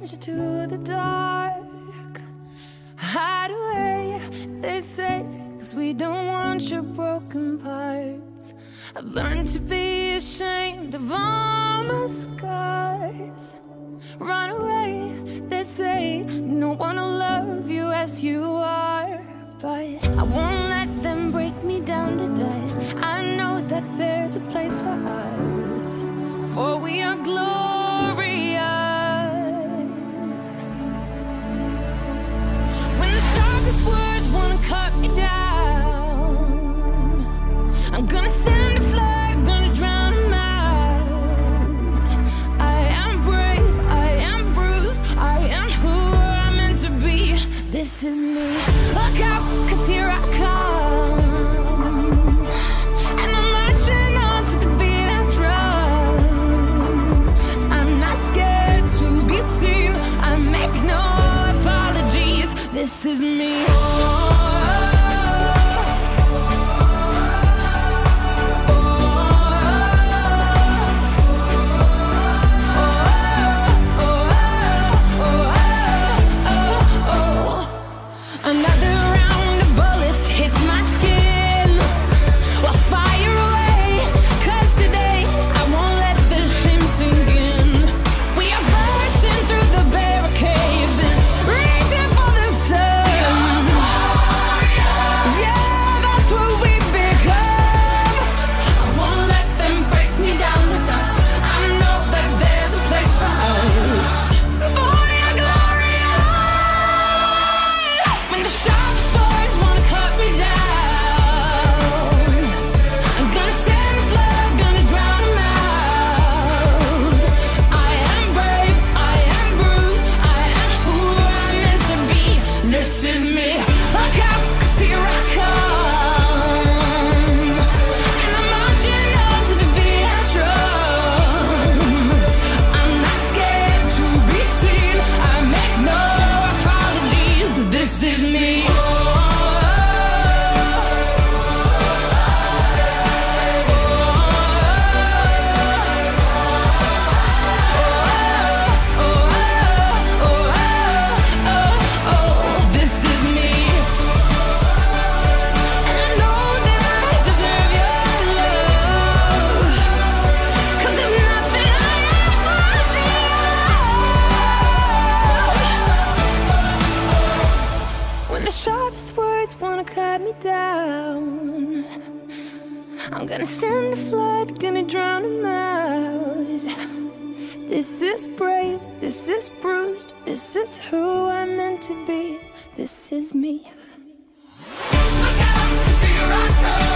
stranger to the dark. Hide away, they say, 'cause we don't want your broken parts. I've learned to be ashamed of all my scars. Run away, they say, no one will love you as you are. But I won't let them break me down to dust. I know that there's a place for us, for we are glorious. When the sharpest words wanna cut me down, I'm gonna send a flood, gonna drown them out. I am brave, I am bruised, I am who I'm meant to be. This is me. Look out, 'cause here I come, and I'm marching on to the beat I drum. I'm not scared to be seen, I make no apologies. This is me. I'm gonna send a flood, gonna drown them out. This is brave, this is bruised, this is who I'm meant to be. This is me. Look out, 'cause here I come.